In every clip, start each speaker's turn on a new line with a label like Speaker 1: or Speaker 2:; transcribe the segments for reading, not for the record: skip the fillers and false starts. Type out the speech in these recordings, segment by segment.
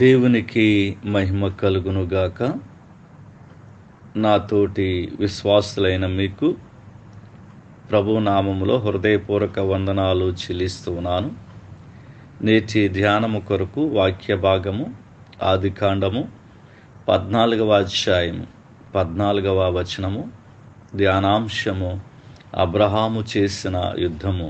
Speaker 1: దేవునికి మహిమ కలుగునుగాక. నాతోటి విశ్వాసులైన మీకు ప్రభు నామములో హృదయపూర్వక వందనాలు చెల్లిస్తున్నాను. నేటి ధ్యానము కొరకు వాక్య భాగము ఆదికాండము 14వ అధ్యాయము 14వ వచనము. ధ్యానాంశము అబ్రహాము చేసిన యుద్ధము.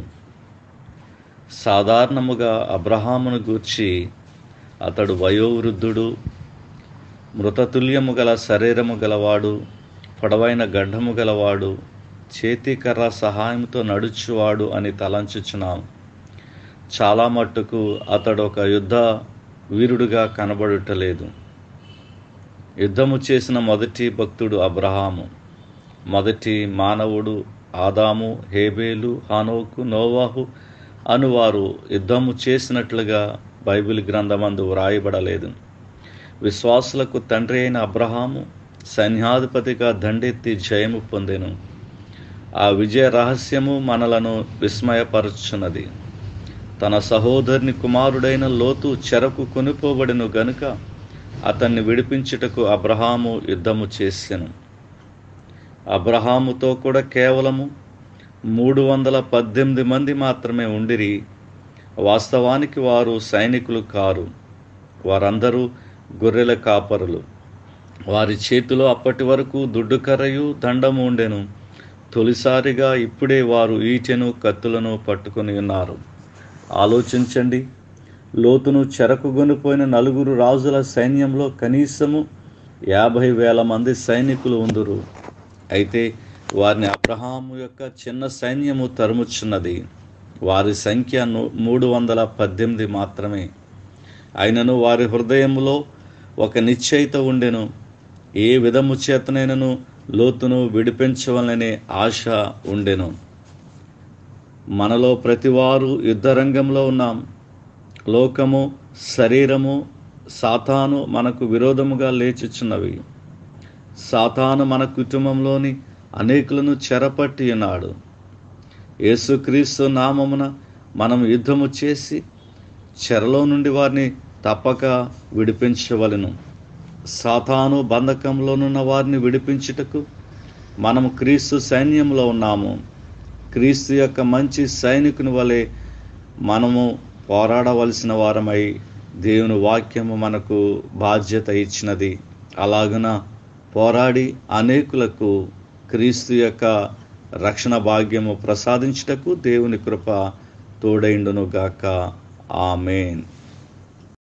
Speaker 1: సాధారణముగా అబ్రహామును గూర్చి అతడు వయోవృద్ధుడు, మృతతుల్యము గల శరీరము గలవాడు, పొడవైన గడ్డము గలవాడు, చేతికర్ర సహాయంతో నడుచువాడు అని తలంచుచున్నాం. చాలా మట్టుకు అతడు ఒక యుద్ధ వీరుడుగా కనబడుటలేదు. యుద్ధము చేసిన మొదటి భక్తుడు అబ్రహాము. మొదటి మానవుడు ఆదాము, హేబేలు, హనోకు, నోవాహు అనువారు యుద్ధము చేసినట్లుగా బైబిల్ గ్రంథమందు వ్రాయబడలేదు. విశ్వాసులకు తండ్రి అయిన అబ్రహాము సైన్యాధిపతిగా దండెత్తి జయము పొందెను. ఆ విజయ రహస్యము మనలను విస్మయపరచున్నది. తన సహోదరుని కుమారుడైన లోతు చెరకు కొనిపోబడిను గనుక అతన్ని విడిపించుటకు అబ్రహాము యుద్ధము చేసెను. అబ్రహాముతో కూడా కేవలము 318 మంది మాత్రమే ఉండిరి. వాస్తవానికి వారు సైనికులు కారు. వారందరూ గొర్రెల కాపరులు. వారి చేతిలో అప్పటి వరకు దుడ్డుకర్రయు దండము ఉండెను. తొలిసారిగా ఇప్పుడే వారు ఈటెను కత్తులను పట్టుకొని ఉన్నారు. ఆలోచించండి. లోతును చెరకుగొనిపోయిన 4 రాజుల సైన్యంలో కనీసము 50,000 మంది సైనికులు ఉందురు. అయితే వారిని అబ్రహాము యొక్క చిన్న సైన్యము తరుముచున్నది. వారి సంఖ్య 318 మాత్రమే. అయినను వారి హృదయములో ఒక నిశ్చయిత ఉండెను. ఏ విధము చేతనైనను లోతును విడిపించవలనే ఆశ ఉండెను. మనలో ప్రతివారు యుద్ధరంగంలో ఉన్నాం. లోకము, శరీరము, సాతాను మనకు విరోధముగా లేచుచున్నవి. సాతాను మన కుటుంబంలోని అనేకులను చెరపట్టి ఉన్నాడు. యేసుక్రీస్తు నామమున మనం యుద్ధము చేసి చెరలో నుండి వారిని తప్పక విడిపించవలెను. సాతాను బంధకంలోనున్న వారిని విడిపించుటకు మనము క్రీస్తు సైన్యంలో ఉన్నాము. క్రీస్తు యొక్క మంచి సైనికుని వలె మనము పోరాడవలసిన వారమై దేవుని వాక్యము మనకు బాధ్యత ఇచ్చినది. అలాగున పోరాడి అనేకులకు క్రీస్తు యొక్క రక్షణ భాగ్యము ప్రసాదించుటకు దేవుని కృప తోడైండును గాక. ఆమేన్.